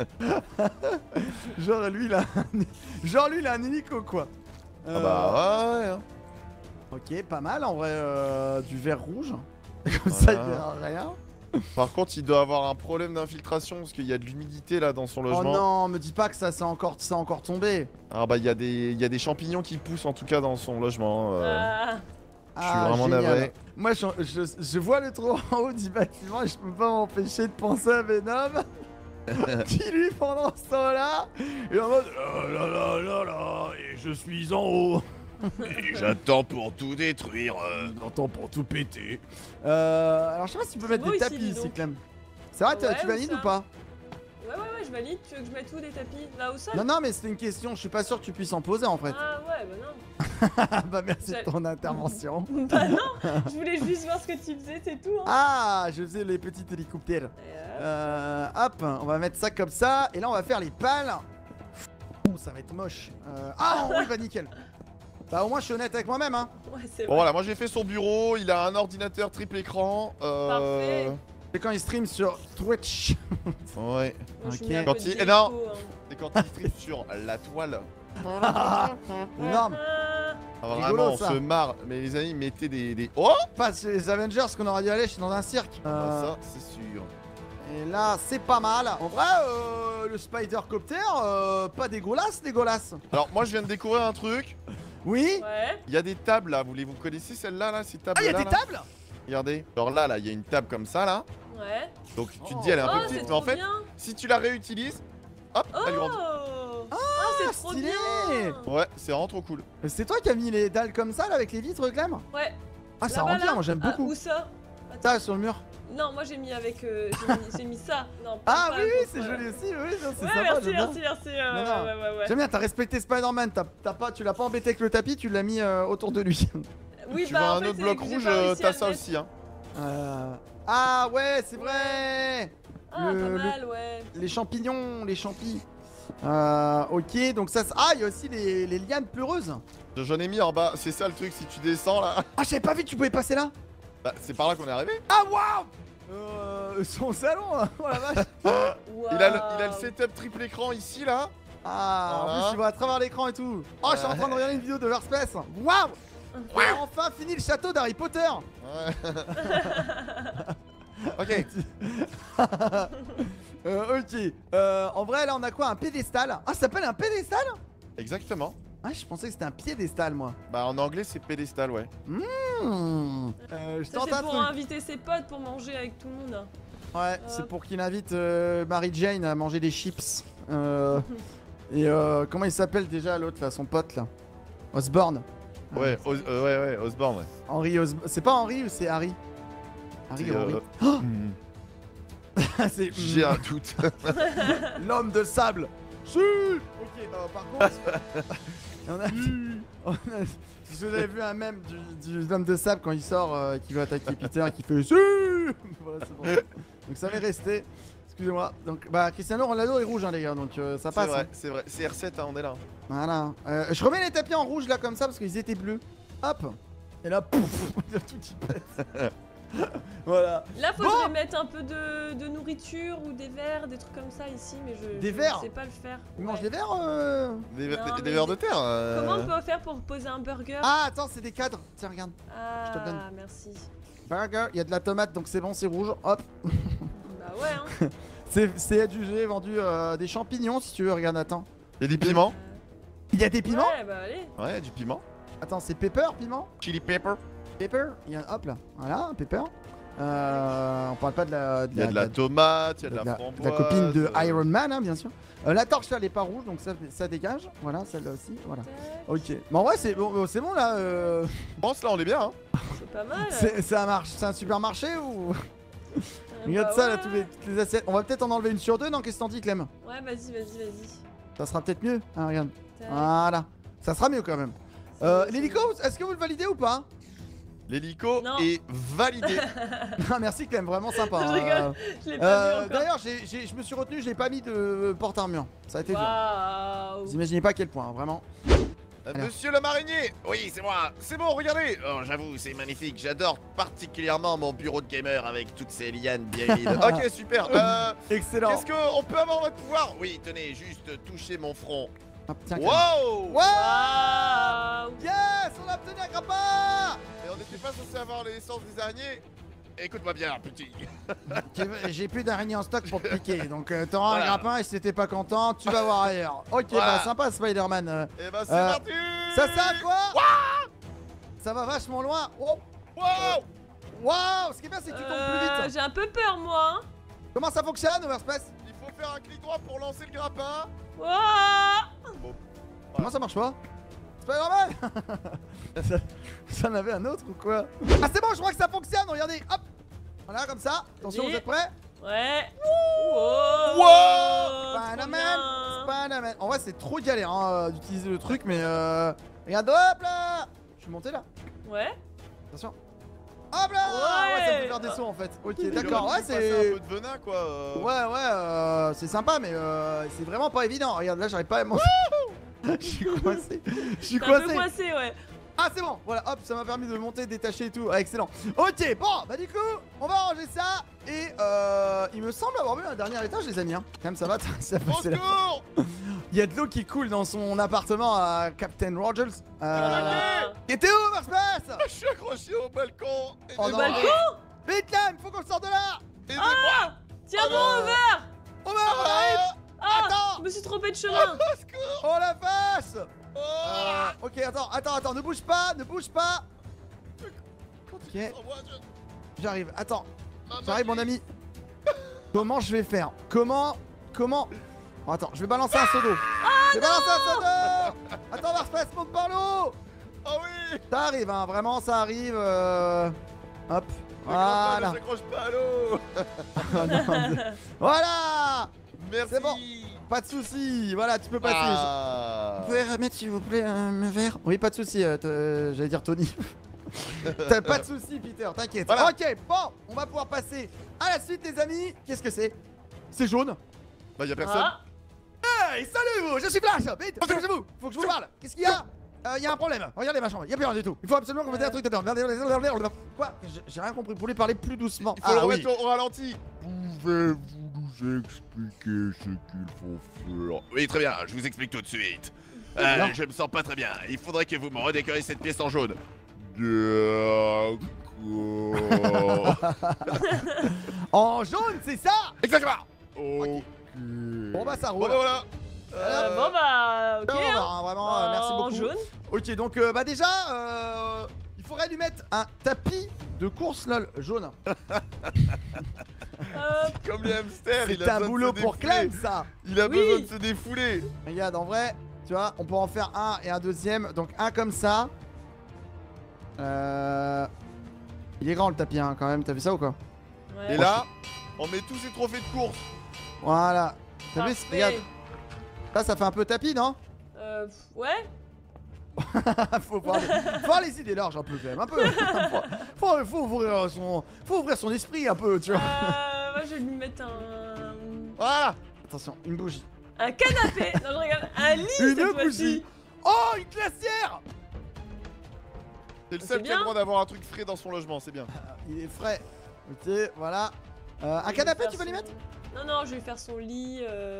Genre lui, il a un hélico quoi. Ah bah ouais. Hein. Ok, pas mal en vrai. Du vert rouge. Comme ça, il verra rien. Par contre, il doit avoir un problème d'infiltration parce qu'il y a de l'humidité là dans son Oh logement. non, me dis pas que ça c'est encore tombé. Ah bah il y a des champignons qui poussent en tout cas dans son logement. Ah, Je suis vraiment génial. navré. Moi, je vois le trou en haut du bâtiment et je peux pas m'empêcher de penser à Venom. Qui lui pendant ce temps-là est en mode oh là là là là et je suis en haut. Et j'attends pour tout détruire. J'entends pour tout péter. Alors je sais pas si tu peux mettre beau des ici, tapis dis ici, donc. Clem. C'est vrai, Ouais, tu où valides ça ou pas? ouais, je valide. Tu veux que je mette où des tapis? Là au sol? Non, non, mais c'était une question. Je suis pas sûr que tu puisses en poser en fait. Ah ouais, bah non. Bah merci de ton intervention. Bah non, je voulais juste voir ce que tu faisais, c'est tout. Hein. Ah, je faisais les petits hélicoptères. Et, Hop, on va mettre ça comme ça. Et là, on va faire les pales. ça va être moche. Ah oui, bah nickel. Bah au moins je suis honnête avec moi-même hein. Ouais, c'est Bon vrai. voilà, moi j'ai fait son bureau, il a un ordinateur triple écran. Parfait. C'est quand il stream sur Twitch. Ouais. Moi, je Ok. mets un Quand peu de il- déco, non. hein. C'est quand il stream sur la toile. Énorme. Ah, Rigolo, vraiment, on ça. se marre. Mais les amis, mettez des. Oh Pas chez les Avengers qu'on aurait dû aller, je suis dans un cirque. Ah, ça, c'est sûr. Et là, c'est pas mal. En vrai, le Spider-Copter, pas dégueulasse. Alors, moi je viens de découvrir un truc. Oui. Ouais. Il y a des tables là. Vous connaissez celle-là, là, ces tables Ah, il y a là, des là tables. Regardez. Genre là, il y a une table comme ça là. Ouais. Donc tu te dis, elle est un Oh, peu c'est petite. Mais en trop fait, bien. si tu la réutilises, hop, elle grandit. Oh, c'est trop stylé. bien. Ouais, c'est vraiment trop cool. C'est toi qui as mis les dalles comme ça, là, avec les vitres, Clem? Ouais. Ah, ça Là-bas, rend bien, là. moi j'aime Ah, beaucoup. où ça? Ça, sur le mur. Non, moi j'ai mis avec. J'ai mis ça. Non, Ah pas oui, à oui, gauche, c'est ouais. joli aussi, oui, non, c'est Ouais, sympa, merci, j'aime bien. merci. Non. Ouais. J'aime bien, t'as respecté Spider-Man, tu l'as pas embêté avec le tapis, tu l'as mis autour de lui. Oui, Tu bah, veux en un fait, autre c'est bloc que j'ai rouge, pas réussi à t'as le ça mettre. aussi, hein. Ah ouais, c'est vrai. Ah, Le- pas le- mal, ouais. Les champignons, les champis. Ok, donc ça. Ah, il y a aussi les lianes pleureuses. J'en ai mis en bas, c'est ça le truc, si tu descends là. Ah, j'avais pas vu que tu pouvais passer là. Bah, c'est par là qu'on est arrivé. Ah, waouh. Son salon, hein. Oh la vache. Il a le setup triple écran ici là. Ah, en Voilà. plus, tu vois à travers l'écran et tout. Oh, je suis en train de regarder une vidéo de Verspace. Waouh. On a enfin fini le château d'Harry Potter. Ouais. Ok. Ok. En vrai, là, on a quoi? Un pédestal. Ah, ça s'appelle un pédestal? Exactement. Ah, je pensais que c'était un piédestal, moi. Bah en anglais c'est pédestal, ouais. Je Ça, tente c'est un pour truc. inviter ses potes pour manger avec tout le monde. Ouais, c'est pour qu'il invite Mary Jane à manger des chips. Et comment il s'appelle déjà l'autre là, son pote là? Osborne. Ouais, ouais, Osborne, ouais. Henry Osborne. C'est pas Henry ou c'est Harry? Harry C'est, ou Henry? C'est J'ai un doute. l'homme de sable. Si. Ok, par contre, si vous avez vu un mème du l'homme de sable quand il sort, qui veut attaquer Peter, qui fait si. Voilà, c'est bon. Donc ça m'est resté. Excusez-moi. Donc bah Cristiano Ronaldo est rouge hein, les gars, donc ça C'est passe. vrai, hein. c'est vrai. C'est R7, hein, on est là. Voilà. Je remets les tapis en rouge là comme ça parce qu'ils étaient bleus. Hop. Et là, pouf, il y a tout qui pète. Voilà. Là, faudrait Bon. mettre un peu de nourriture ou des verres, des trucs comme ça ici, mais Des je verres sais pas le faire. Ils Ouais. mangent des verres Des, Non, des mais vers de terre. Comment on peut faire pour poser un burger? Ah, attends, c'est des cadres. Tiens, regarde. je te donne. Ah, merci. Burger, il y a de la tomate donc c'est bon, c'est rouge. Hop. Bah ouais, hein. C'est adjugé, vendu des champignons si tu veux. Regarde, attends. Il y a du piment. Il y a des piments? Ouais, bah allez. Ouais, il y a du piment. Attends, c'est pepper, piment? Chili pepper. Pepper. Il y a hop là. Voilà, un pepper. On parle pas de la. Il y a de la tomate, il y a de la la framboise. copine de Iron Man, hein, bien sûr. La torche là, elle est pas rouge donc ça dégage. Voilà, celle-là aussi. Voilà. Tac. Ok. Mais en vrai, c'est bon là. Je pense là, on est bien. Hein. C'est pas mal. C'est un supermarché ou. Ah, Regarde bah ça là, ouais. toutes les assiettes. On va peut-être en enlever une sur deux, non? Qu'est-ce que t'en dis, Clem? Ouais, vas-y. Ça sera peut-être mieux. Ah, regarde. Tac. Voilà. Ça sera mieux quand même. C'est L'hélico, est-ce que vous le validez ou pas? L'hélico Non. est validé. Ah, merci Clem, vraiment sympa. Je rigole. Je l'ai pas vu encore. D'ailleurs, je me suis retenu, je l'ai pas mis de porte-armure. Ça a été dur. Waouh. Vous imaginez pas à quel point, hein, vraiment. Alors. Monsieur le marinier. Oui, c'est moi. C'est bon, regardez. Oh, j'avoue, c'est magnifique. J'adore particulièrement mon bureau de gamer avec toutes ces lianes bien humides. Ok, super. Excellent. Qu'est-ce qu'on peut avoir votre pouvoir? Oui, tenez, juste toucher mon front. Hop, tiens, Clem. Wow. Ouais. Waouh. Yes, on a obtenu un grappin. Et on n'était pas censé avoir l'essence des araignées? Écoute-moi bien, petit. J'ai plus d'araignées en stock pour te piquer, donc t'auras Voilà. un grappin et si t'es pas content, tu vas voir ailleurs. Ok, Voilà. bah sympa Spider-Man. Et bah, c'est Euh, parti. Ça sert à quoi? Ça va vachement loin. Oh. Wow. Waouh, ce qui est bien c'est que tu tombes plus vite. J'ai un peu peur, moi. Hein. Comment ça fonctionne, Overspace? Il faut faire un clic droit pour lancer le grappin. Waouh. Comment ça marche pas? Spider-Man. Ça en avait un autre ou quoi? Ah c'est bon, je crois que ça fonctionne, regardez, hop. Voilà, comme ça. Attention, Oui. vous êtes prêts? Ouais. Wow. Trop Spider-Man, bien. Spider-Man. En vrai, c'est trop galère hein, d'utiliser le truc, mais regarde, hop là. Je suis monté là. Ouais. Attention. Hop là. Ouais. Ça me fait faire des sauts en fait. Ok, Il d'accord. aurait Ouais, dû passer un c'est. peu de venin, quoi. Ouais, c'est sympa, mais c'est vraiment pas évident. Regarde, là, j'arrive pas à monter. Je suis coincé. Je suis T'es un peu coincé. coincé, ouais. Ah c'est bon, voilà, hop, ça m'a permis de monter, détacher et tout, ah, excellent. Ok, bon, bah du coup, on va ranger ça. Et il me semble avoir vu un dernier étage les amis, hein. Quand même ça va, ça Au passe là. secours. Il y a de l'eau qui coule dans son appartement à Captain Rogers. Voilà. Et t'es où Marspace? Je suis accroché au balcon. Oh non. balcon. Vite Clem, faut qu'on sorte de là. Aidez-moi. Tiens Oh bon, non. Over. On arrive. Ah, Attends. je me suis trompé de chemin. Au secours. Oh la face. Oh. Ok, attends, ne bouge pas, ne bouge pas. Ok, j'arrive, attends, j'arrive mon ami. Comment je vais faire? Comment Oh, attends, je vais balancer un seau d'eau. Je vais balancer un seau d'eau. Attends, Marspace, monte par l'eau. Oh oui. Ça arrive, hein, vraiment, ça arrive. Hop, Voilà. voilà. Ne s'accroche pas à l'eau. Voilà. Merci. C'est bon. Pas de soucis, voilà, tu peux passer. Ah. Vous pouvez remettre s'il vous plaît un verre? Oui, pas de soucis, j'allais dire Tony. T'as pas de soucis, Peter, t'inquiète. Voilà. Ok, bon, on va pouvoir passer à la suite, les amis. Qu'est-ce que c'est? C'est jaune. Bah y'a personne. Ah, Hey, salut vous, je suis Flash. Vite, approchez-vous. Faut que je vous parle. Qu'est-ce qu'il y a? Il y a un problème. Regardez ma chambre, il y a plus rien du tout. Il faut absolument qu'on mette un truc dedans. Quoi? J'ai rien compris. Vous pouvez parler plus doucement. Il faut le Ah oui. remettre au ralenti. Pouvez-vous nous expliquer ce qu'il faut faire? Oui, très bien, je vous explique tout de suite. Non. Je me sens pas très bien. Il faudrait que vous me redécoriez cette pièce en jaune. D'accord. En jaune, c'est ça? Exactement. Ok. Bon bah ça roule. Bon bah voilà. bon bah, ok. Non, hein. bah, vraiment, merci En beaucoup. jaune. Ok, donc bah déjà, il faudrait lui mettre un tapis de course lol jaune. Comme les hamsters, il C'est a un besoin de boulot se pour défouler. Clem ça. Il a Oui. besoin de se défouler. Regarde, en vrai, tu vois, on peut en faire un et un deuxième. Donc un comme ça. Il est grand le tapis hein, quand même, t'as vu ça ou quoi? Ouais. Et là, on met tous ces trophées de course. Voilà. T'as vu, Parfait. regarde. Là ça fait un peu tapis, non? Ouais. faut voir les idées larges un peu quand même, un peu. faut ouvrir son esprit un peu, tu vois. Moi je vais lui mettre un. Voilà. Attention, une bougie. Un canapé. Non, je regarde. Un lit Une cette bougie. fois-ci. Oh, une glacière. C'est le C'est seul qui a bien. le droit d'avoir un truc frais dans son logement, c'est bien. Il est frais. Ok, voilà. Un Je vais canapé, faire tu vas lui son- mettre? Non, non, je vais faire son lit.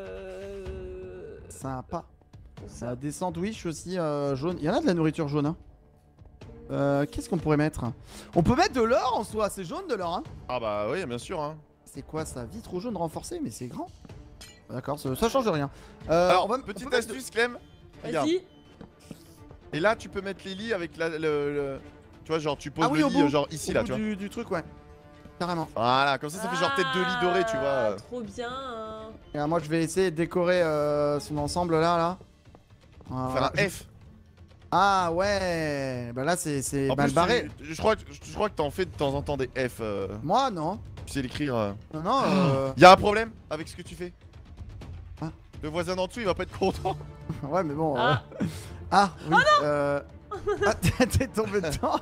Sympa. Comme ça. Des sandwichs aussi jaunes. Il y en a de la nourriture jaune. Hein. Qu'est-ce qu'on pourrait mettre? On peut mettre de l'or en soi, c'est jaune de l'or. Hein. Ah bah oui, bien sûr. Hein. C'est quoi ça? Vitre jaune renforcée, mais c'est grand. D'accord, ça change rien. Alors, on va- petite on peut mettre astuce, Clem. Regarde. Vas-y. Et là, tu peux mettre les lits avec tu vois, genre, tu poses Ah oui, le au lit, bout, genre ici, au là, bout tu vois. du truc, ouais. Carrément. Voilà, comme ça fait genre tête de lit dorée, tu vois. Trop bien. Hein. Et moi, je vais essayer de décorer son ensemble là. Faire Voilà. un F. Ah ouais. Bah là, c'est En mal plus, barré. je crois que t'en fais de temps en temps des F. Moi, non. Tu sais l'écrire. Non, non. Y'a un problème avec ce que tu fais. Ah. Le voisin d'en dessous, il va pas être content. Ouais, mais bon. Ah. Ah, oui. Ah, t'es tombé dedans.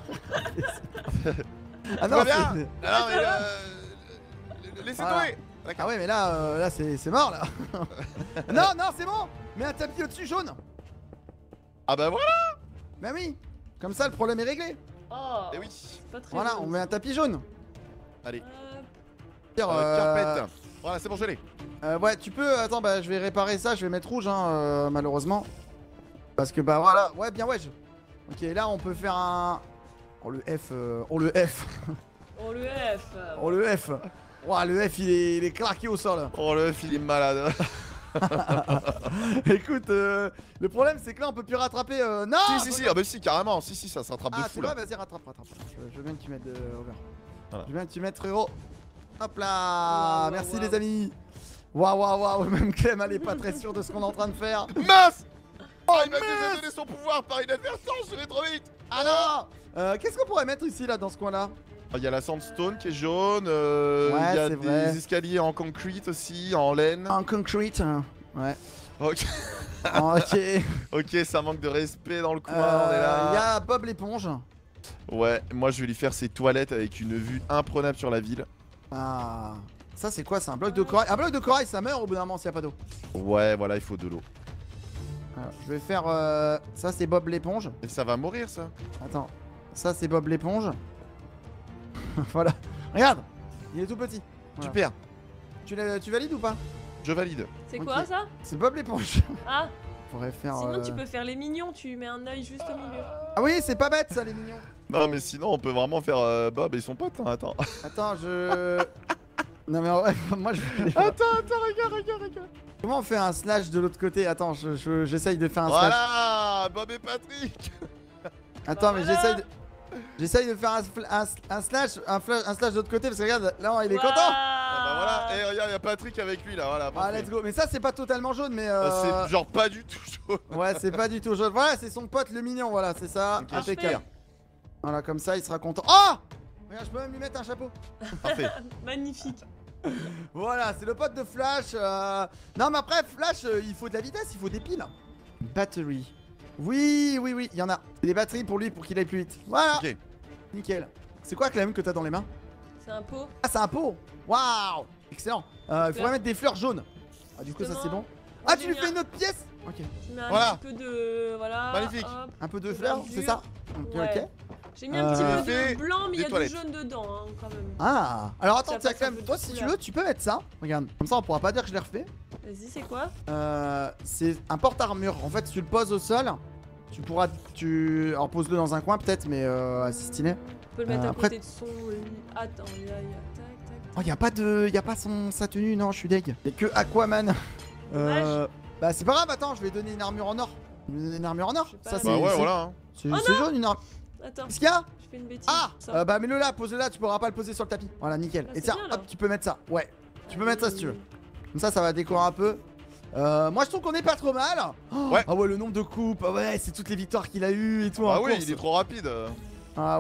Ah Tout va bien. c'est- Ah non, mais laissez Voilà. tomber. Ah ouais, mais là c'est mort là. Non, non, c'est bon. Mets un tapis au-dessus jaune. Ah bah voilà. Bah oui. Comme ça, le problème est réglé. Oh. Eh oui. Pas très Voilà, jaune. on met un tapis jaune. Allez, Dire, carpette. Voilà, c'est bon, je l'ai. ouais, tu peux. Attends, bah je vais réparer ça. Je vais mettre rouge, hein, malheureusement. Parce que bah voilà. Ouais, bien ouais. Ok, là on peut faire un. Oh le F. Oh le F. Oh le F. Oh le F. Ouah, le F il est claqué au sol. Oh le F, il est malade. Écoute, le problème c'est que là on peut plus rattraper. Non. si, ah bah si, carrément. Si, ça se rattrape de Ah, fou c'est là. vrai, vas-y, rattrape. Je veux bien que tu mettes over. Voilà. Je veux bien que tu mettes frérot. Hop là. Waouh, Merci waouh. les amis. Waouh, même Clem elle est pas très sûre de ce qu'on est en train de faire. Mince. Oh, il m'a déjà donné son pouvoir par inadvertance, je vais trop vite. Ah non. Qu'est-ce qu'on pourrait mettre ici là dans ce coin là? Il y a la sandstone qui est jaune, il Ouais, y a c'est des vrai. escaliers en concrete aussi, en laine. En concrete. Hein. Ouais. Ok, Ok. ok, ça manque de respect dans le coin, on est Il y là. a Bob l'éponge. Ouais, moi je vais lui faire ses toilettes avec une vue imprenable sur la ville. Ah. Ça c'est quoi? C'est un bloc de corail. Un bloc de corail ça meurt au bout d'un moment s'il y a pas d'eau. Ouais, voilà, il faut de l'eau. Alors, je vais faire... ça, c'est Bob l'éponge. Et ça va mourir, ça. Attends. Ça, c'est Bob l'éponge. Voilà. Regarde. Il est tout petit. Voilà. Super. Tu valides ou pas? Je valide. C'est quoi Ok. ça? C'est Bob l'éponge. Ah, Faudrait faire... sinon tu peux faire les mignons, tu mets un œil juste au milieu. Ah oui, c'est pas bête, ça, les mignons. Non, mais sinon, on peut vraiment faire Bob et son pote. Hein, attends. Attends, je... Non mais ouais, moi je... Attends, regarde. Comment on fait un slash de l'autre côté? Attends, j'essaye de faire un slash. Voilà, Bob et Patrick. Attends, mais voilà. j'essaye de faire un slash de l'autre côté parce que regarde, là il est content. Ah bah voilà, et regarde, il y a Patrick avec lui là, voilà. Ah, parfait. let's go. Mais ça, c'est pas totalement jaune, mais C'est genre pas du tout chaud. ouais, c'est pas du tout jaune. Voilà, c'est son pote le mignon, voilà, c'est ça. Ok, Impeccable. Voilà, comme ça, il sera content. Oh! Regarde, je peux même lui mettre un chapeau. Parfait. Magnifique. Voilà, c'est le pote de Flash. Non, mais après, Flash, il faut de la vitesse, il faut des piles. Battery. Oui, il y en a. Des batteries pour lui, pour qu'il aille plus vite. Voilà. Ok. Nickel. C'est quoi, Clem, que t'as dans les mains? C'est un pot. Ah, c'est un pot. Waouh. Excellent. Il faudrait mettre des fleurs jaunes. Ah, du coup, ça, c'est bon. Ah, tu lui fais une autre pièce? Ok. Tu mets un Voilà. petit peu de... Voilà. Magnifique. hop. Un peu de De fleurs, verdure. c'est ça? Ok, Ouais. ok. J'ai mis un petit peu Fait de blanc, mais il y des a toilettes. du jaune dedans, hein, quand même. Ah. Alors, attends, Ça tiens, passe un Clem, peu de toi, si tu couleur. veux, tu peux mettre ça. Regarde. Comme ça, on pourra pas dire que je l'ai refait. Vas-y, c'est quoi? C'est un porte-armure. En fait, si tu le poses au sol, tu pourras. Alors, pose-le dans un coin, peut-être, mais assez stylé. On peut le mettre à après- côté de son lit. Attends, il y a... Tac, Oh, y a pas sa tenue, non, je suis deg. Y'a que Aquaman. Dommage. Bah, c'est pas grave, attends, je vais donner une armure en or. Une armure en or? Je sais pas. Ça, c'est. Bah ouais, c'est- voilà. hein. C'est Oh c'est jaune, une armure. Attends, Qu'est-ce qu'il y a? je fais une bêtise. Ah Ça. bah, mets-le là, pose-le là, tu pourras pas le poser sur le tapis. Voilà, nickel. Ah, Et c'est tiens, bien, là. hop, tu peux mettre ça. Ouais. Tu peux mettre ça si tu veux. Comme ça va décorer un peu. Moi, je trouve qu'on est pas trop mal. Oh, Ouais. Ah ouais, le nombre de coupes. Ah ouais, c'est toutes les victoires qu'il a eues et tout. Ah en oui, course. il est trop rapide. Ah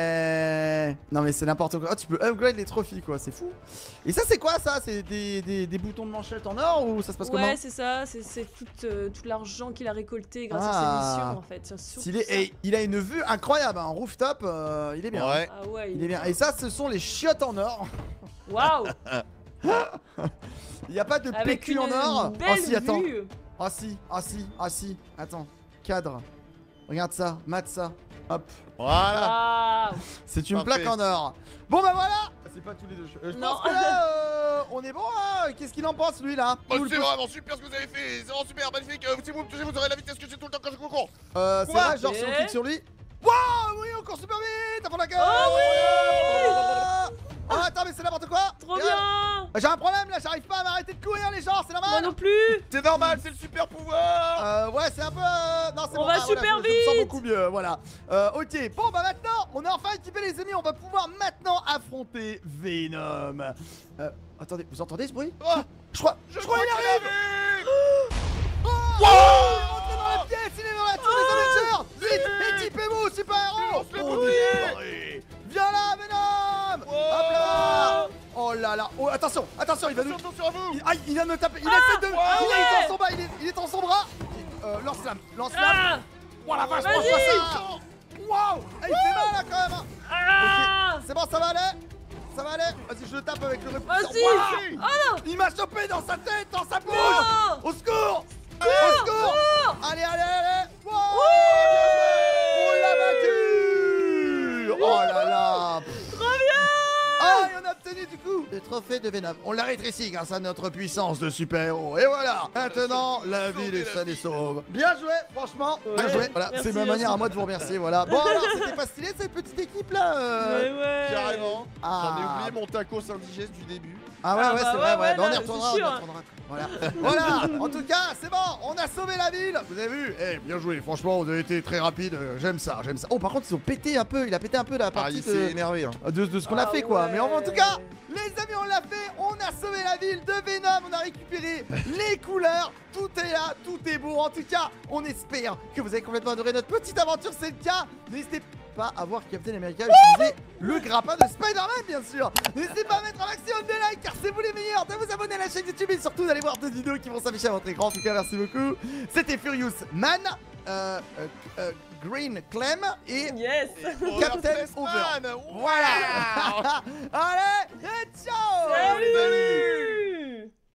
ouais. Non mais c'est n'importe quoi. Oh, tu peux upgrade les trophies quoi, c'est fou. Et ça c'est quoi ça? C'est des boutons de manchette en or ou ça se passe comment? Ouais, c'est ça, c'est tout l'argent qu'il a récolté grâce à Ah. ses missions en fait. C'est surtout Stylé. ça. Et il a une vue incroyable, un rooftop, il est bien. Ouais. Ah ouais, Il est bien. Et ça ce sont les chiottes en or. Waouh! Il n'y a pas de Avec PQ une en or. belle Oh si, attends. vue. Ah si. Attends. Cadre. Regarde ça, mate ça. Hop. Voilà. Waouh! C'est une Parfait. plaque en or. Bon bah voilà. C'est pas tous les deux. Je Non. pense que là, on est bon. Hein. Qu'est-ce qu'il en pense lui là? Oh, Cool, c'est cool. vraiment super ce que vous avez fait. C'est vraiment super, magnifique. Si vous me touchez, vous aurez la vitesse que j'ai tout le temps quand je cours. C'est Quoi? vrai, genre si on Ok. clique sur lui. Waouh, oui, on court super vite. T'as pas la gueule. Oh oui. Oh attends, mais c'est n'importe quoi. Trop Regarde. bien! J'ai un problème là, j'arrive pas à m'arrêter de courir les gens, c'est Moi normal. non plus! C'est normal, c'est le super pouvoir. Ouais, c'est un peu. Non, c'est On bon. va voilà, super je me sens vite. beaucoup mieux, voilà. Ok, bon, bah maintenant, on est enfin équipés, les amis. On va pouvoir maintenant affronter Venom. Attendez, vous entendez ce bruit? Oh, Je crois qu'il arrive. Oh, il est rentré dans la pièce, il est dans la tour des Avengers. Vite, équipez-vous, super-héros. Lance le Oh, bouclier. disparu. Viens là, Venom. Hop là. Oh là là. Oh, attention, il va nous. Attention à vous. Aïe, il vient de me taper. Il essaie de. Ah il ouais. est dans son bras. Il est dans son bras. Lance-flamme. Ah! Oh la vache, Vas-y. mange-moi ça. Waouh. Il fait mal là quand même. Ah! Ok, c'est bon, ça va aller. Ça va aller. Vas-y, je le tape avec le répulseur. Vas-y. Waouh. Oh non! Il m'a chopé dans sa tête, dans sa bouche. Non! Au secours. Au secours. Allez. Wow. On l'a battu. Oh là là. Trop bien! Ah, et on a obtenu du coup le trophée de Venom. On l'a rétréci grâce à notre puissance de super-héros. Et voilà. Maintenant, la ville est saine et sauve. Bien joué, franchement. Bien Ouais. joué. Voilà, Merci, c'est ma manière merci. à moi de vous remercier. Voilà. Bon, alors, c'était pas stylé cette petite équipe là Ouais, ouais! Carrément. Ah. J'en ai oublié mon tacos indigeste du début. Ah ouais, Ah ouais, bah c'est vrai, ouais, ouais. Bah, on y là, retournera, c'est on y sûr. retournera. Voilà. Voilà. En tout cas, c'est bon. On a sauvé la ville. Vous avez vu? Eh, bien joué. Franchement, vous avez été très rapide. J'aime ça, j'aime ça. Oh, par contre, ils ont pété un peu. Il a pété un peu la Ah, partie il s'est énervé. Hein. de ce qu'on a Ah fait, quoi. ouais. Mais en tout cas, les amis, on l'a fait. On a sauvé la ville de Venom. On a récupéré les couleurs. Tout est là, tout est beau. En tout cas, on espère que vous avez complètement adoré notre petite aventure. C'est le cas. N'hésitez pas à voir Captain America utiliser le grappin de Spider-Man, bien sûr. N'hésitez pas à mettre un maximum de likes car c'est vous les meilleurs, de vous abonner à la chaîne YouTube et surtout d'aller voir d'autres vidéos qui vont s'afficher à votre écran. En tout cas, merci beaucoup. C'était Furious Man, Green Clem et Yes! Captain Over. Voilà. Allez.